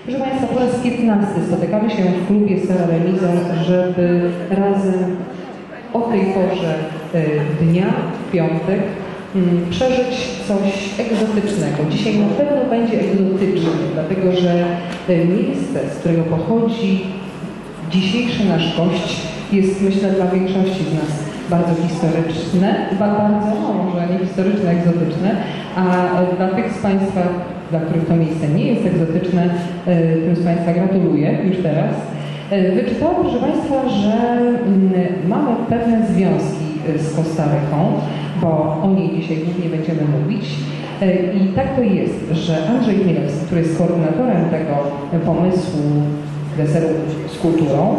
Proszę Państwa, po raz 15 spotykamy się w klubie Stara Remiza, żeby razem o tej porze dnia, w piątek, przeżyć coś egzotycznego. Dzisiaj na pewno będzie egzotyczne, dlatego że miejsce, z którego pochodzi dzisiejszy nasz gość, jest, myślę, dla większości z nas bardzo historyczne, może nie historyczne, egzotyczne, a dla tych z Państwa, dla których to miejsce nie jest egzotyczne, tym z Państwa gratuluję już teraz. Wyczytałam, proszę Państwa, że mamy pewne związki z Kostaryką, bo o niej dzisiaj głównie będziemy mówić. I tak to jest, że Andrzej Chmielewski, który jest koordynatorem tego pomysłu deseru z kulturą,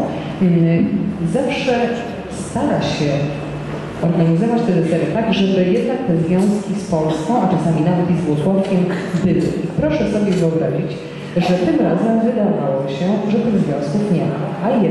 zawsze stara się organizować te desery tak, żeby jednak te związki z Polską, a czasami nawet i z Włocławkiem były. I proszę sobie wyobrazić, że tym razem wydawało się, że tych związków nie ma,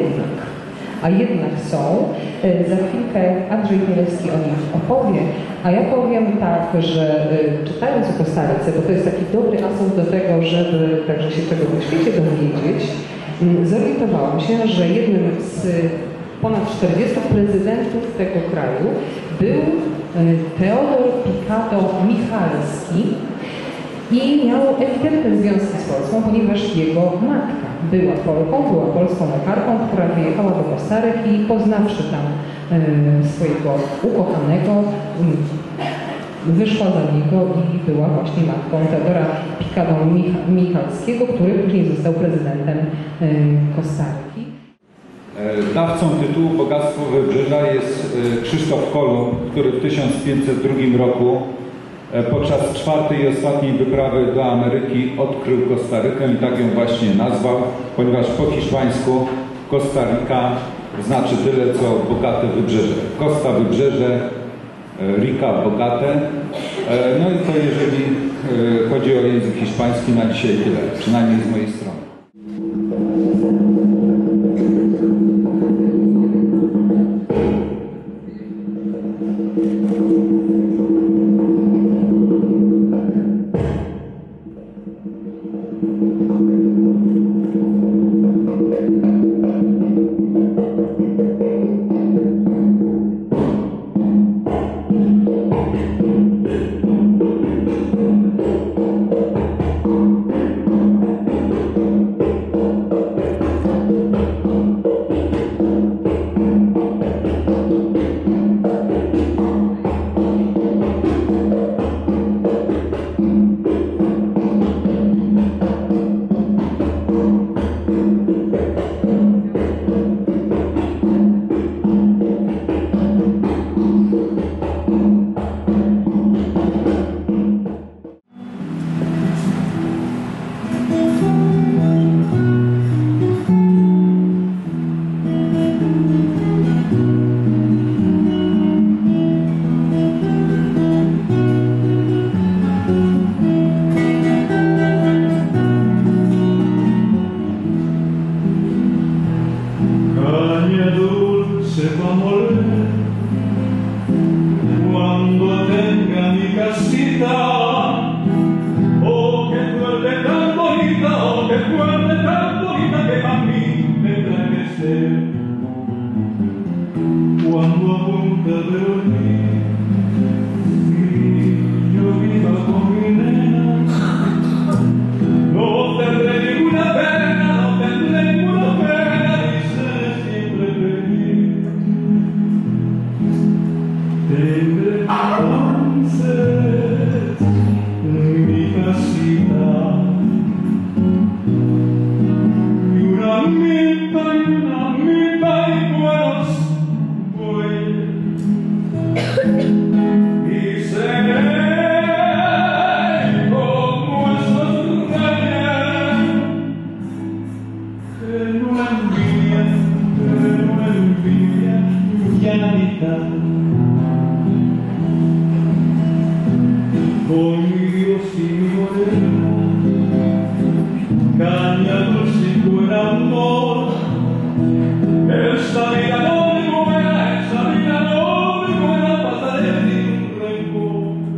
a jednak są. Za chwilkę Andrzej Chmielewski o nich opowie, a ja powiem tak, że czytając o Kostaryce, bo to jest taki dobry asumpt do tego, żeby także się czegoś na świecie dowiedzieć, zorientowałam się, że jednym z ponad 40 prezydentów tego kraju był Teodor Picado-Michalski i miał ewidentne związki z Polską, ponieważ jego matka była Polką, była polską lekarką, która wyjechała do Kostaryki i poznawszy tam swojego ukochanego, wyszła za niego i była właśnie matką Teodora Picado-Michalskiego, który później został prezydentem Kostaryki. Dawcą tytułu Bogactwo Wybrzeża jest Krzysztof Kolumb, który w 1502 roku podczas czwartej i ostatniej wyprawy do Ameryki odkrył Kostarykę i tak ją właśnie nazwał, ponieważ po hiszpańsku Costa Rica znaczy tyle co bogate wybrzeże. Costa wybrzeże, Rica bogate. No i to jeżeli chodzi o język hiszpański, na dzisiaj tyle, przynajmniej z mojej strony.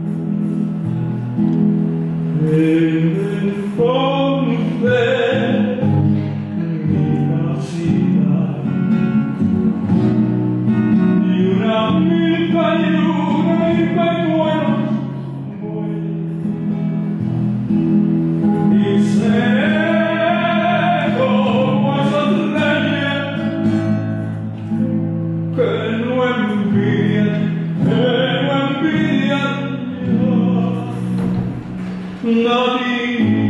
Entonces que no envidian, nadie.